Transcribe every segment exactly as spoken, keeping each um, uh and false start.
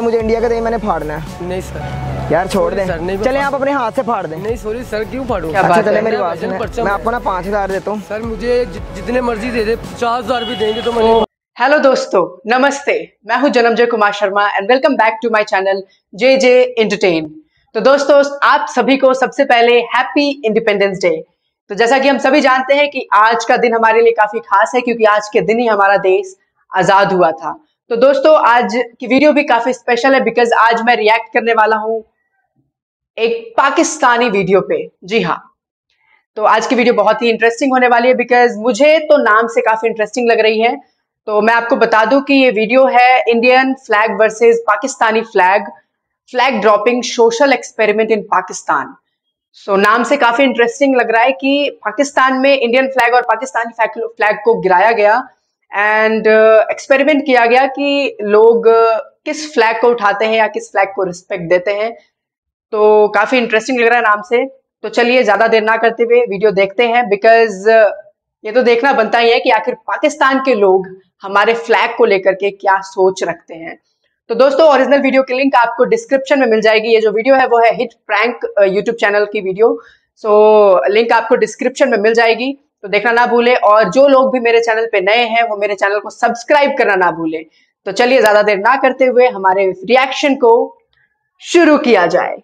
मुझे इंडिया का दे, मैंने फाड़ना है। नहीं सर यार छोड़ दें, चले आप अपने हाथ से फाड़ दें। नहीं सॉरी सर, क्यों फाड़ूं? अच्छा चले मेरी बात सुने, मैं आपको ना पाँच हजार देता हूँ। सर मुझे जितने मर्जी दे दे, पचास हजार भी देंगे तो मैं। हेलो दोस्तों, नमस्ते, मैं हूं Janmejay Kumar Sharma and welcome back to my channel J J entertain. तो दोस्तों, आप सभी को सबसे पहले हैप्पी इंडिपेंडेंस डे। तो जैसा कि हम सभी जानते हैं कि आज का दिन हमारे लिए काफी खास है, क्योंकि आज के दिन ही हमारा देश आजाद हुआ था। तो दोस्तों, आज की वीडियो भी काफी स्पेशल है, बिकॉज आज मैं रिएक्ट करने वाला हूं एक पाकिस्तानी वीडियो पे। जी हाँ, तो आज की वीडियो बहुत ही इंटरेस्टिंग होने वाली है, बिकॉज मुझे तो नाम से काफी इंटरेस्टिंग लग रही है। तो मैं आपको बता दूं कि ये वीडियो है Indian flag versus Pakistani flag, flag dropping social experiment in Pakistan. So so, नाम से काफी इंटरेस्टिंग लग रहा है कि पाकिस्तान में इंडियन फ्लैग और पाकिस्तानी फ्लैग को गिराया गया एंड एक्सपेरिमेंट uh, किया गया कि लोग uh, किस फ्लैग को उठाते हैं या किस फ्लैग को रिस्पेक्ट देते हैं। तो काफी इंटरेस्टिंग लग रहा है नाम से। तो चलिए ज्यादा देर ना करते हुए वीडियो देखते हैं, बिकॉज uh, ये तो देखना बनता ही है कि आखिर पाकिस्तान के लोग हमारे फ्लैग को लेकर के क्या सोच रखते हैं। तो दोस्तों, ओरिजिनल वीडियो की लिंक आपको डिस्क्रिप्शन में मिल जाएगी। ये जो वीडियो है वो है हिट प्रैंक यूट्यूब चैनल की वीडियो। सो so, लिंक आपको डिस्क्रिप्शन में मिल जाएगी, तो देखना ना भूले। और जो लोग भी मेरे चैनल पे नए हैं वो मेरे चैनल को सब्सक्राइब करना ना भूले। तो चलिए ज्यादा देर ना करते हुए हमारे रिएक्शन को शुरू किया जाए।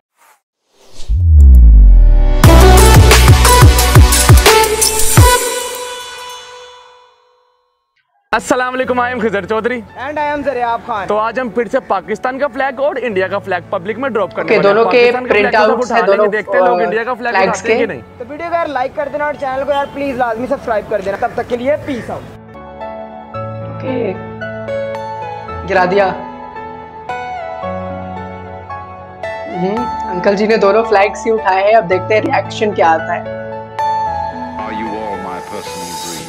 अस्सलाम वालेकुम, I am Khizar Chaudhry and I am Zaryab Khan. तो आज हम फिर से पाकिस्तान का फ्लैग और इंडिया का फ्लैग पब्लिक में ड्रॉप करने okay, वाले हैं। दोनों के प्रिंट आउट्स हैं, दोनों देखते हैं लोग इंडिया का फ्लैग उठाते हैं कि नहीं। तो वीडियो को यार लाइक कर देना और चैनल को यार प्लीज लाजमी सब्सक्राइब कर देना। तब तक के लिए पीस आउट। ओके, गिरा दिया। हम्म, अंकल जी ने दोनों फ्लैग्स ही उठाए हैं। अब देखते हैं रिएक्शन क्या आता है। Are you all my personal dreams?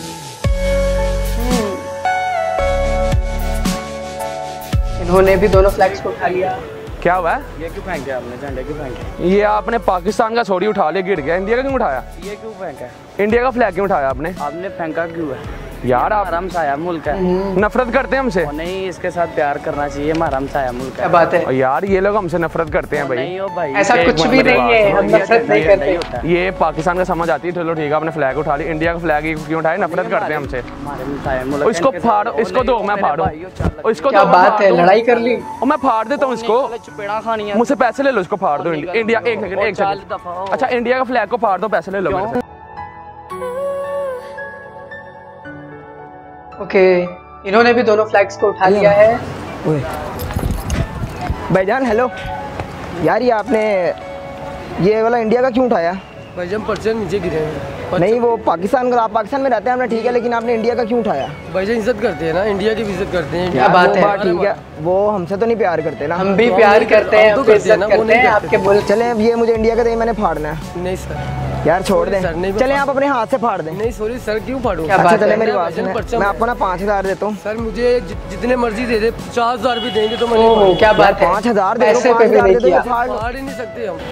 इन्होंने भी दोनों फ्लैग्स को उठा लिया। क्या हुआ? ये क्यों फेंके आपने? झंडे क्यों फेंके? ये आपने पाकिस्तान का छोड़ी उठा लिया, गिर गया। इंडिया का क्यों उठाया? ये क्यों फेंका? इंडिया का फ्लैग क्यों उठाया आपने? आपने फेंका क्यों है? यार आप हमारा साया मुल्क है, नफरत करते हैं हमसे। नहीं, इसके साथ प्यार करना चाहिए। हमारा साया मुल्क है। क्या बात है? और यार ये लोग हमसे नफरत करते हैं भाई। नहीं हो भाई, ऐसा कुछ भी नहीं है, हम नफरत नहीं करते। ये पाकिस्तान का समझ आती है। चलो ठीक है, आपने फ्लैग उठा लिया, इंडिया का फ्लैग क्यों उठाया? नफरत करते हैं हमसे। इसको फाड़ो, इसको दो, मैं फाड़ू इसको। क्या बात है, लड़ाई कर ली? मैं फाड़ देता हूँ इसको। चपेड़ा खानी है, मुझसे पैसे ले लो, इसको फाड़ दो। इंडिया एक सेकंड एक सेकंड अच्छा, इंडिया का फ्लैग को फाड़ दो, पैसे ले लो मेरे से। ओके, इन्होंने भी दोनों फ्लैग्स को उठा लिया है। भाईजान हेलो यार, ये आपने ये वाला इंडिया का क्यों उठाया? भाई जब पर्चे नीचे गिरे हैं। नहीं, वो पाकिस्तान का, आप पाकिस्तान में रहते हैं हमने, ठीक है, लेकिन आपने इंडिया का क्यों उठाया? भाई जब इज्जत करते हैं ना, इंडिया की भी इज्जत करते हैं। क्या बात है? ठीक है, वो हमसे तो नहीं प्यार करते ना। हम भी प्यार करते हैं, हम इज्जत करते हैं आपके मुल्क। चले अब ये मुझे इंडिया का दे, मैंने फाड़ना है। नहीं सर यार छोड़ दें, चले आप अपने हाथ से फाड़ दें। नहीं सॉरी सर, क्यों फाड़ूं? अच्छा चले मेरी बात सुने, मैं आपको ना पाँच हजार देता हूँ। सर मुझे जितने मर्जी दे दे, पचास हजार भी देंगे तो मैं। ओह क्या बात है, पाँच हजार दे दो, पैसे पाँच पे भी हजार नहीं दे दो, किया। फाड़ ही नहीं सकते हम।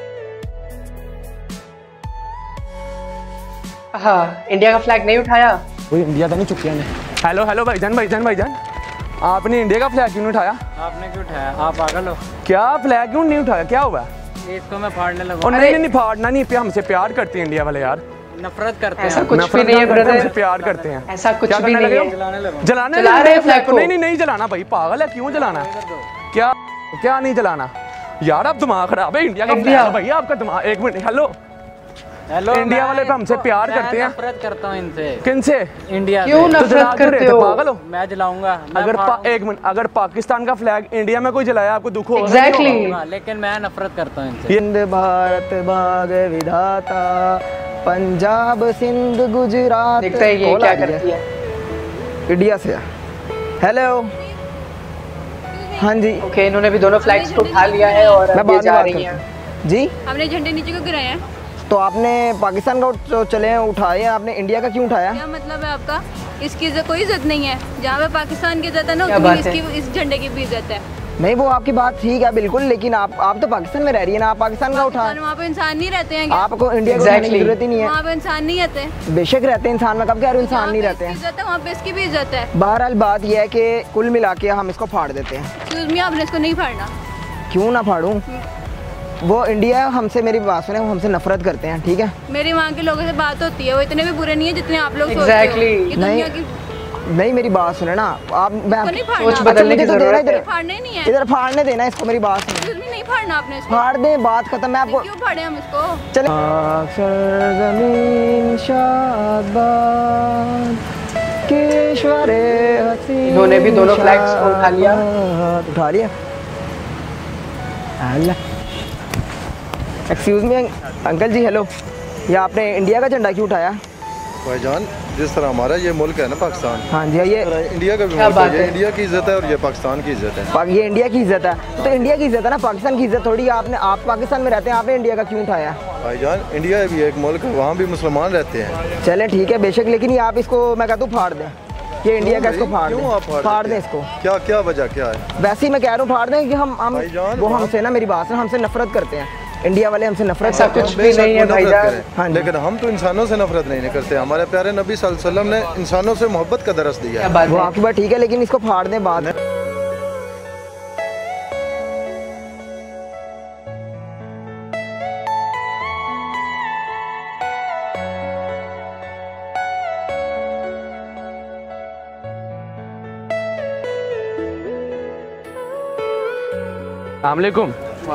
हाँ, इंडिया का फ्लैग नहीं उठाया। वो इंडिया का नहीं चुकिया ने। हेलो हेलो भाईजान भाईजान भाईजान, आपने इंडिया का फ्लैग क्यों नहीं उठाया? आपने क्यों उठाया? आप पागल हो क्या? फ्लैग क्यों नहीं उठाया? क्या हुआ? इसको मैं फाड़ने लगा। और नहीं नहीं फाड़ना नहीं, पे हमसे प्यार करते हैं इंडिया वाले यार। नफरत करते हैं। ऐसा कुछ भी नहीं है ब्रदर, प्यार करते हैं। ऐसा कुछ भी नहीं है। जलाने लगा। जलाने जला रहे फ्लैग को? नहीं नहीं नहीं जलाना भाई, पागल है, क्यों जलाना? क्या क्या नहीं जलाना यार? आप दिमाग खराब है। इंडिया का फ्लैग है भाई, आपका दिमाग। एक मिनट, हेलो हेलो, इंडिया वाले पे हमसे प्यार करते हैं। नफरत करता हूँ इनसे। किनसे? इंडिया। क्यों नफरत करते हो? पागल हो? मैं जलाऊंगा। अगर एक मिनट, अगर पाकिस्तान का फ्लैग इंडिया में कोई जलाया आपको दुख होगा? एग्जैक्टली, लेकिन मैं नफरत करता हूँ इनसे। हिंद भारत भाग विधाता, पंजाब सिंध गुजरात। देखते हैं ये क्या करती है। इंडिया से हेलो, हाँ जी। ओके, इन्होंने भी दोनों फ्लैग्स को उठा लिया है और मैं अब ये बात जा बात रही हैं। जी, हमने झंडे नीचे क्यों गिराए हैं? तो आपने पाकिस्तान का तो चले उठाए, आपने इंडिया का क्यों उठाया? क्या मतलब है आपका? इसकी इज्जत कोई इज्जत नहीं है। जहाँ पे पाकिस्तान की इज्जत है ना, क्या उतनी बात है? इसकी इस झंडे की भी इज्जत है। नहीं, वो आपकी बात ठीक है बिल्कुल, लेकिन आप आप तो पाकिस्तान में रह रही है ना, आप पाकिस्तान का उठा। वहाँ पे इंसान नहीं रहते हैं क्या? आपको इंडिया की Exactly. जरूरत ही नहीं है। वहाँ पे इंसान नहीं रहते। बेशक रहते हैं इंसान, में कब कह रहे हो इंसान नहीं रहते हैं। इज्जत है वहाँ पे, इसकी भी इज्जत है। बहरहाल बात यह है कि कुल मिला के हम इसको फाड़ देते हैं। एक्सक्यूज मी, आपने इसको नहीं फाड़ना। क्यों ना फाड़ूं? वो इंडिया हमसे, मेरी बात सुने, वो हमसे नफरत करते हैं, ठीक है? मेरी वहाँ के लोगों से बात होती है, वो इतने भी बुरे नहीं है जितने आप लोग Exactly. सोचते हो। ये दुनिया की नहीं, मेरी बात सुने ना आप। मैं तो नहीं फाड़ना। सोच बदलने की मुझे तो देना जरूरत है। इधर, फाड़ना ही नहीं है। इधर फाड़ने देना इसको, मेरी बात सुने। कुछ भी नहीं फाड़ना आपने इसको। फाड़ दें, बात खत्म। मैं आपको क्यों फाड़े हम इसको? चले। सरज़मीन शाबाद केशवरे हसीन। इन्होंने भी दोनों फ्लैग्स को उठा लिया। उठा लिया। Excuse me uncle ji, hello. ये आपने इंडिया का झंडा क्यों उठाया? भाईजान, जिस तरह हमारा ये मुल्क है ना पाकिस्तान, हाँ जी, ये इंडिया का भी क्या मुल्क बात है। ये है? इंडिया की इज्जत है और ये पाकिस्तान की इज्जत है। पा- ये इंडिया की इज्जत है, तो इंडिया की इज्जत है ना, पाकिस्तान की इज्जत थोड़ी। आपने आप पाकिस्तान में रहते हैं, आपने इंडिया का क्यों उठाया? भाईजान, इंडिया भी एक मुल्क है, वहाँ भी मुसलमान रहते हैं। चले ठीक है, बेशक, लेकिन ये आप इसको मैं कहता हूँ फाड़ दें। ये इंडिया का, इसको फाड़ क्यों आप दें, फाड़ दें इसको। क्या क्या वजह क्या है? वैसे ही मैं कह रहा हूँ फाड़ दें कि हम हम भाईजान, वो हमसे ना, मेरी बात से हमसे नफरत करते हैं। इंडिया वाले हमसे नफरत ऐसा करते कुछ हैं। भी नहीं है नफरत भाईजान। करें, हाँ जी। लेकिन हम तो इंसानों से नफरत नहीं करते। हमारे प्यारे नबी सल्लल्लाहु अलैहि वसल्लम ने इंसानों से मोहब्बत का दरस दिया क्या है। बात वो है? आपकी बात ठीक है, लेकिन इसको फाड़ दें बात। अस्सलामुअलैकुम।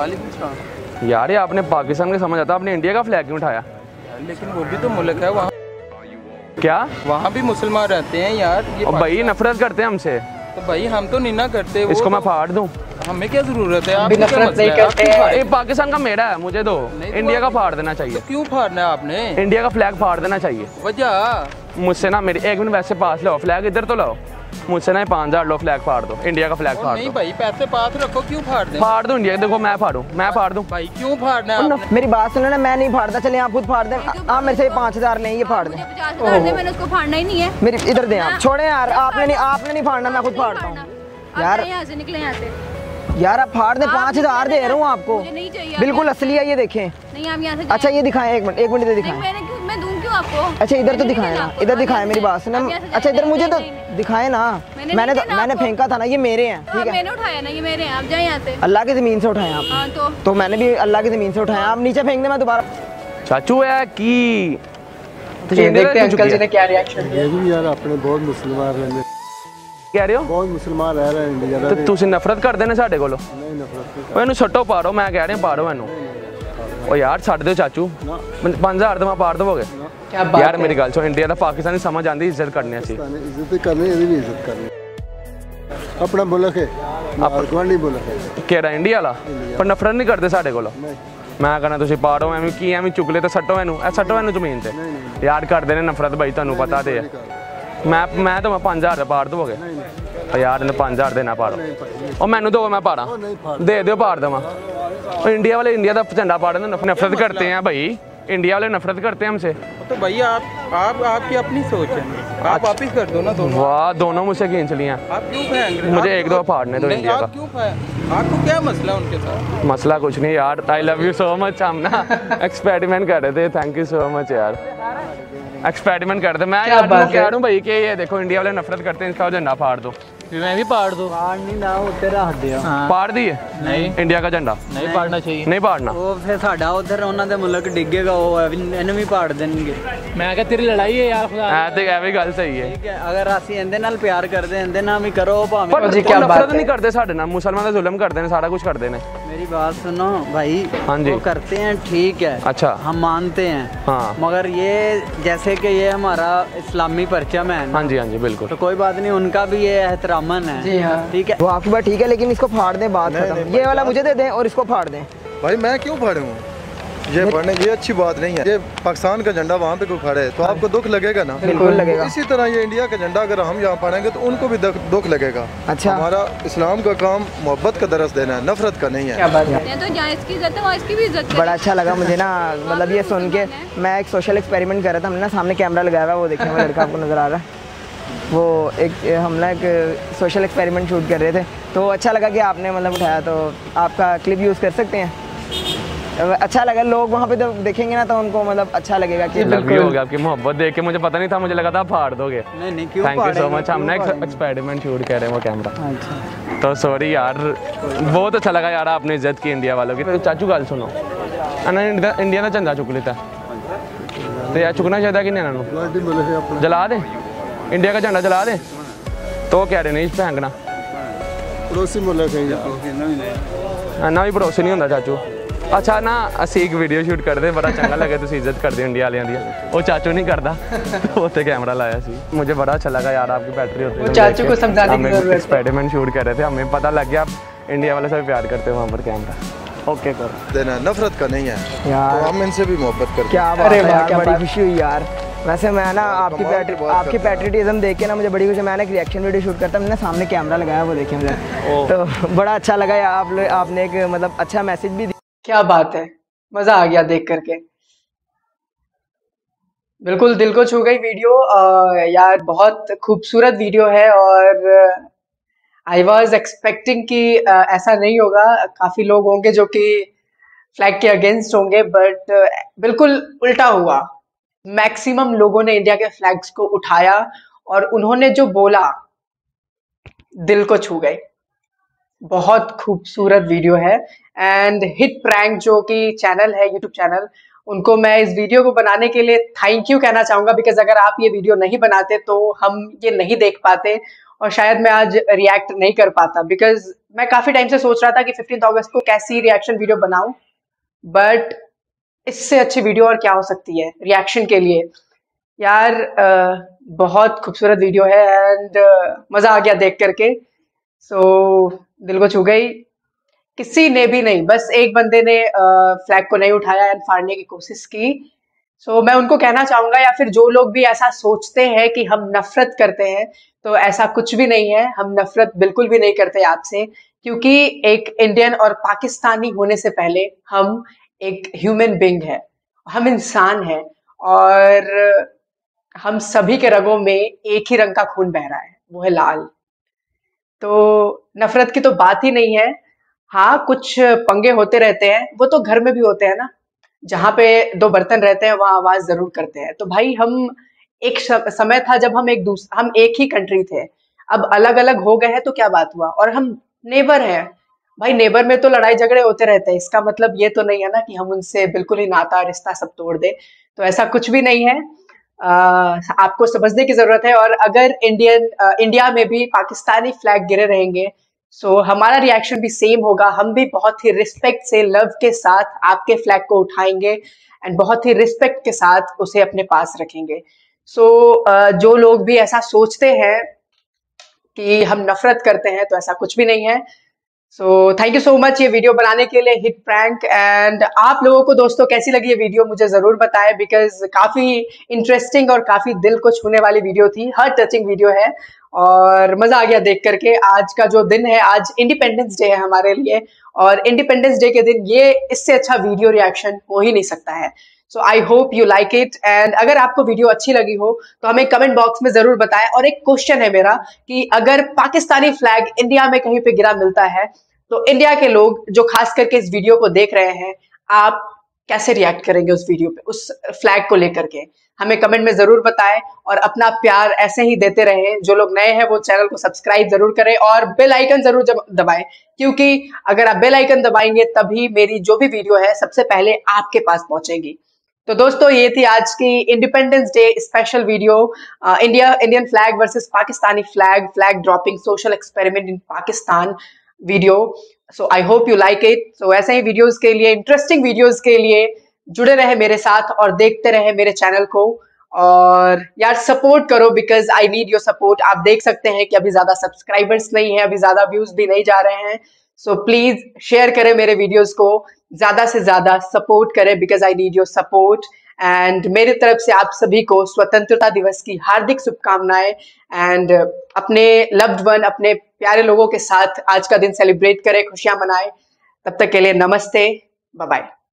यार ये आपने पाकिस्तान का समझ आता, आपने इंडिया का फ्लैग क्यों उठाया? लेकिन वो भी तो मुल्क है, वहाँ क्या? वहाँ भी मुसलमान रहते हैं यार। ये और भाई नफरत करते हैं हमसे, तो भाई हम तो नहीं ना करते। वो इसको मैं तो- फाड़ दूं? हमें क्या जरूरत है? आप भी नफरत नहीं करते हैं। ये पाकिस्तान का मेरा है, मुझे दो। नहीं तो इंडिया का आप- फाड़ देना चाहिए। तो क्यों फाड़ना है आपने? इंडिया का फ्लैग फाड़ देना चाहिए। वजह मुझसे ना मेरी एक मिनट वैसे पास लाओ, फ्लैग इधर तो लाओ। मुझसे ना पाँच हजार लो, फ्लैग फाड़ दो, इंडिया का फ्लैग फाड़ नहीं दो। भाई, पैसे पास रखो, क्यों फाड़ दें? फाड़ दो इंडिया, देखो मैं फाड़ू, मैं फाड़ दूं। भाई क्यों फाड़ना है और आपने? न- मेरी बात सुनो ना, मैं नहीं फाड़ता। चले आप खुद फाड़ दें। आप मेरे से पाँच हजार लें, ये फाड़ दें। मुझे पचास हजार दे, मैंने उसको फाड़ना ही नहीं है। मेरी इधर दें आप। छोड़े यार, आपने नहीं आपने नहीं फाड़ना, मैं खुद फाड़ता हूँ। यार यार यहाँ से निकले, यहाँ से। यार आप फाड़ दें, आप पाँच हजार दे रहा हूँ आपको। मुझे नहीं चाहिए। बिल्कुल असली है, ये देखें। नहीं, आप यहाँ से अच्छा ये दिखाएं, एक मिनट एक मिनट इधर नहीं, दिखाएं। मैंने क्यों, मैं दूं क्यों आपको? अच्छा इधर तो मैंने दिखाएं नहीं ना, देना इधर आपको। दिखाएं आप मेरी यहाँ बात से सुने। जाएं, आप अच्छा यहाँ इधर से मुझे तो जाएं, नहीं, नहीं। दिखाएं ना। मैंने मैंने नहीं तो देना मैंने आपको। फेंका था ना, ये मेरे हैं, हाँ, ठीक है? मैंने उठाया ना, ये मेरे हैं, आप जाए यहाँ से। अल्लाह की ज़मीन से उठाए आप। हाँ तो तो मैंने भी अल्लाह की ज़मीन से उठाए। आप नीचे फेंक दें, मैं दोबारा। चाचू है कि ये देखते हैं अंकल जी ने क्या रिएक्शन दिया। ये भी यार अपने बहुत मुसलमान रहने कह रहे हो? बहुत मुसलमान रह रहे हैं इंडिया तो ਤੁਸੀਂ ਨਫ਼ਰਤ ਕਰਦੇ ਨੇ ਸਾਡੇ ਕੋਲੋਂ? नहीं नफरत ਉਹ ਇਹਨੂੰ ਛੱਟੋ, ਪਾੜੋ, ਮੈਂ ਕਹਿ ਰਿਹਾ ਪਾੜੋ ਇਹਨੂੰ। ਉਹ ਯਾਰ ਛੱਡ ਦਿਓ ਚਾਚੂ, ਪੰਜ ਹਜ਼ਾਰ ਦਾ ਮੈਂ ਪਾੜ ਦਵੋਗੇ? क्या बात ਯਾਰ है? ਮੇਰੀ ਗੱਲ ਸੁਣ, ਇੰਡੀਆ ਦਾ ਪਾਕਿस्तान ਦੀ समझ आंदी, इज्जत करनी ਅਸੀਂ। नहीं इज्जत करनी, ये भी इज्जत करनी। अपना मुल्क है, गवांडी मुल्क है। ਕਿਹੜਾ ਇੰਡੀਆ ਵਾਲਾ? ਪਰ ਨਫ਼ਰਤ ਨਹੀਂ ਕਰਦੇ ਸਾਡੇ ਕੋਲੋਂ। ਮੈਂ ਕਹਿੰਦਾ ਤੁਸੀਂ ਪਾੜੋ, ਐਵੇਂ ਕੀ ਐਵੇਂ ਚੁਗਲੇ ਤੇ ਸੱਟੋ ਇਹਨੂੰ, ਇਹ ਸੱਟੋ ਇਹਨੂੰ ਜ਼ਮੀਨ ਤੇ। ਯਾਰ ਕਰਦੇ ਨੇ ਨਫ਼ਰਤ ਬਾਈ, ਤੁਹਾਨੂੰ ਪਤਾ ਤੇ ਹੈ। ਮੈਂ ਮੈਂ ਤਾਂ ਪੰਜ ਹਜ਼ਾਰ ਦਾ ਪਾੜ ਦਵੋਗੇ? ਉਹ ਯਾਰ ਇਹਨੂੰ ਪੰਜ ਹਜ਼ਾਰ ਦੇਣਾ ਪਾੜੋ। ਉਹ ਮੈਨੂੰ ਦੋ, ਮੈਂ ਪਾੜਾਂ। ਦੇ ਦਿਓ, ਪਾੜ ਦੇਵਾਂ। ਉਹ ਇੰਡੀਆ वाले इंडिया का झंडा पाड़ देना, नफरत करते हैं भाई। इंडिया वाले नफरत करते हैं हमसे। तो भाई आप आप आपकी अपनी सोच है, आप वापिस कर दो ना दोनों। वाह, दोनों मुझसे खींच लिया। आप क्यों फेंक रहे? मुझे आप एक क्यों- दो फाड़ने दो नहीं, इंडिया आप का। क्यों फेंक- आपको क्या मसला है उनके साथ? मसला कुछ नहीं यार, I love you so much. हम ना एक्सपेरिमेंट कर रहे थे, थैंक यू सो मच यार। एक्सपेरिमेंट कर रहे थे। मैं क्या यार बात कह है? रहा हूँ भाई कि ये देखो इंडिया वाले नफरत करते हैं, इसका झंडा फाड़ दो। मैं भी पाड़ दो। ਨਹੀਂ ਨਾ ਉੱਤੇ ਰੱਖ ਦਿਓ फाड़ दिए नहीं, इंडिया का झंडा? नहीं पाड़ना चाहिए। नहीं फाड़ना। ਉਹ ਫਿਰ ਸਾਡਾ ਉਧਰ ਉਹਨਾਂ ਦੇ ਮੁਲਕ ਡਿੱਗੇਗਾ, ਉਹ ਇਹ ਵੀ- ਇਹਨੂੰ ਵੀ ਪਾੜ ਦੇਣਗੇ। मैं क्या तेरी लड़ाई है यार, खुदा। ऐ तो ऐ भी गल सही है। ਠੀਕ ਹੈ, ਅਗਰ ਅਸੀਂ ਇਹਦੇ ਨਾਲ ਪਿਆਰ ਕਰਦੇ ਇਹਦੇ ਨਾਲ ਵੀ ਕਰੋ ਭਾਵੇਂ। पर जी, वो क्या बात नफरत है? नहीं करते साढ़े नाल, मुसलमान तो जुल्म करते हैं, सारा कुछ करते हैं। मेरी बात सुनो भाई, हाँ जी। वो करते हैं ठीक है, अच्छा। हम मानते हैं, हाँ मगर ये जैसे कि ये हमारा इस्लामी परचम है ना, हाँ जी, हाँ जी बिल्कुल। तो कोई बात नहीं, उनका भी ये एहतरामन है। जी हाँ। ठीक है, वो आपकी बात ठीक है, लेकिन इसको फाड़ दें, बात खत्म। ये वाला मुझे दे दें और इसको फाड़ दें। भाई मैं क्यों फाड़ूँ? ये पढ़ने ये अच्छी बात नहीं है। ये पाकिस्तान का झंडा वहाँ पे कोई खड़े है तो आपको दुख लगेगा ना? बिल्कुल लगेगा। इसी तरह ये इंडिया का झंडा अगर हम यहाँ पढ़ेंगे तो उनको भी दुख दुख लगेगा। अच्छा। हमारा इस्लाम का काम मोहब्बत का दरस देना है, नफरत का नहीं क्या है। बात है? ये तो जहाँ इसकी इज्जत है वहाँ इसकी भी इज्जत करें। बड़ा अच्छा लगा मुझे ना, मतलब ये सुन के। मैं एक सोशल एक्सपेरिमेंट कर रहा था, हमने ना सामने कैमरा लगाया हुआ है, वो देखें वो लड़का आपको नज़र आ रहा है। वो एक हम ना एक सोशल एक्सपेरिमेंट शूट कर रहे थे, तो अच्छा लगा कि आपने मतलब उठाया, तो आपका क्लिप यूज़ कर सकते हैं। अच्छा लगा, लोग वहाँ पे जब देखेंगे ना तो उनको मतलब अच्छा लगेगा कि लव यू हो गया। आपकी मोहब्बत देख के मुझे पता नहीं था, मुझे लगा था आप फाड़ दोगे। नहीं नहीं क्यों, थैंक यू सो मच। हमने एक्सपेरिमेंट शूट कर रहे हैं वो कैमरा। अच्छा तो सॉरी यार, बहुत अच्छा लगा यार, आपने इज्जत की इंडिया वालों की। चाचू गल सुनो, इंडिया का झंडा चुक लेता तो यार चुकना चाहिए कि नहीं, जला दे इंडिया का झंडा जला दे। तो कह रहे नहीं फेंकना, पड़ोसी मुल्क है ना भी पड़ोसी नहीं होंगे चाचू। अच्छा ना असी एक वीडियो शूट करते, बड़ा चंगा लगे, तुम इज्जत करते हो इंडिया वालियां दी, वो चाचू नहीं करता तो उत्ते कैमरा लाया सी। मुझे बड़ा अच्छा लगा यार, आपकी बैटरी होती है, चाचू को समझाने की जरूरत है। एक्सपेरिमेंट शूट कर रहे थे, हमें पता लग गया आप इंडिया वाले से प्यार करते हो वहाँ पर कैमरा। ओके करो देना, नफरत का नहीं है यार, तो हम इनसे भी मोहब्बत करते। क्या बात है यार, बड़ी खुशी हुई यार। वैसे मैं ना आपकी पैट्री आपकी पैट्रियटिज्म देख के ना मुझे बड़ी खुशी। मैंने एक रिएक्शन वीडियो शूट करता, मैंने सामने कैमरा लगाया, वो देखे मुझे तो बड़ा अच्छा लगा यार। आप आपने एक मतलब अच्छा मैसेज भी दिया। क्या बात है, मजा आ गया देख करके, बिल्कुल दिल को छू गई वीडियो। आ, यार बहुत खूबसूरत वीडियो है और आई वॉज एक्सपेक्टिंग कि आ, ऐसा नहीं होगा। काफी लोग होंगे जो कि फ्लैग के अगेंस्ट होंगे, बट बिल्कुल उल्टा हुआ। मैक्सिमम लोगों ने इंडिया के फ्लैग्स को उठाया और उन्होंने जो बोला दिल को छू गई। बहुत खूबसूरत वीडियो है एंड हिट प्रैंक जो कि चैनल है, यूट्यूब चैनल, उनको मैं इस वीडियो को बनाने के लिए थैंक यू कहना चाहूंगा। बिकॉज अगर आप ये वीडियो नहीं बनाते तो हम ये नहीं देख पाते और शायद मैं आज रिएक्ट नहीं कर पाता। बिकॉज मैं काफी टाइम से सोच रहा था कि फिफ्टींथ अगस्त को कैसी रिएक्शन वीडियो बनाऊं, बट इससे अच्छी वीडियो और क्या हो सकती है रिएक्शन के लिए। यार आ, बहुत खूबसूरत वीडियो है एंड मजा आ गया देख करके। सो so, दिल को छू गई। किसी ने भी नहीं, बस एक बंदे ने फ्लैग को नहीं उठाया एंड फाड़ने की कोशिश की। सो so, मैं उनको कहना चाहूंगा, या फिर जो लोग भी ऐसा सोचते हैं कि हम नफरत करते हैं, तो ऐसा कुछ भी नहीं है। हम नफरत बिल्कुल भी नहीं करते आपसे, क्योंकि एक इंडियन और पाकिस्तानी होने से पहले हम एक ह्यूमन बीइंग है, हम इंसान हैं और हम सभी के रगों में एक ही रंग का खून बह रहा है, वो है लाल। तो नफरत की तो बात ही नहीं है। हाँ, कुछ पंगे होते रहते हैं, वो तो घर में भी होते हैं ना, जहाँ पे दो बर्तन रहते हैं वहाँ आवाज जरूर करते हैं। तो भाई हम एक समय था जब हम एक दूस हम एक ही कंट्री थे, अब अलग अलग हो गए हैं तो क्या बात हुआ, और हम नेबर हैं। भाई नेबर में तो लड़ाई झगड़े होते रहते हैं, इसका मतलब ये तो नहीं है ना कि हम उनसे बिल्कुल ही नाता रिश्ता सब तोड़ दे। तो ऐसा कुछ भी नहीं है। आ, आपको समझने की जरूरत है। और अगर इंडियन आ, इंडिया में भी पाकिस्तानी फ्लैग गिरे रहेंगे, सो हमारा रिएक्शन भी सेम होगा। हम भी बहुत ही रिस्पेक्ट से, लव के साथ आपके फ्लैग को उठाएंगे एंड बहुत ही रिस्पेक्ट के साथ उसे अपने पास रखेंगे। सो uh, जो लोग भी ऐसा सोचते हैं कि हम नफरत करते हैं, तो ऐसा कुछ भी नहीं है। So thank you so much ये वीडियो बनाने के लिए, हिट प्रैंक। एंड आप लोगों को दोस्तों कैसी लगी ये वीडियो मुझे जरूर बताएं, बिकॉज काफी इंटरेस्टिंग और काफी दिल को छूने वाली वीडियो थी, हार्ट टचिंग वीडियो है और मजा आ गया देख करके। आज का जो दिन है, आज इंडिपेंडेंस डे है हमारे लिए, और इंडिपेंडेंस डे के दिन ये इससे अच्छा वीडियो रिएक्शन हो ही नहीं सकता है। So I hope you like it. And अगर आपको वीडियो अच्छी लगी हो तो हमें कमेंट बॉक्स में जरूर बताएं। और एक क्वेश्चन है मेरा कि अगर पाकिस्तानी फ्लैग इंडिया में कहीं पे गिरा मिलता है, तो इंडिया के लोग जो खास करके इस वीडियो को देख रहे हैं, आप कैसे रिएक्ट करेंगे उस वीडियो पे, उस फ्लैग को लेकर के? हमें कमेंट में जरूर बताएं और अपना प्यार ऐसे ही देते रहें। जो लोग नए हैं वो चैनल को सब्सक्राइब जरूर करें और बेल आइकन जरूर दबाएं, क्योंकि अगर आप बेल आइकन दबाएंगे तभी मेरी जो भी वीडियो है सबसे पहले आपके पास पहुंचेगी। तो दोस्तों ये थी आज की independence day special video, India Indian flag versus Pakistani flag, flag dropping, social experiment in Pakistan video. So I hope you like it. So ऐसे ही वीडियोस के लिए, इंटरेस्टिंग वीडियोस के लिए जुड़े रहे मेरे साथ और देखते रहे मेरे चैनल को। और यार सपोर्ट करो, because I need your support. आप देख सकते हैं कि अभी ज्यादा सब्सक्राइबर्स नहीं है, अभी ज्यादा व्यूज भी नहीं जा रहे हैं। सो प्लीज शेयर करें मेरे वीडियोस को, ज्यादा से ज्यादा सपोर्ट करें, because I need your support. And मेरी तरफ से आप सभी को स्वतंत्रता दिवस की हार्दिक शुभकामनाएं। एंड अपने लव्ड वन, अपने प्यारे लोगों के साथ आज का दिन सेलिब्रेट करें, खुशियां मनाएं। तब तक के लिए नमस्ते, बाय बाय।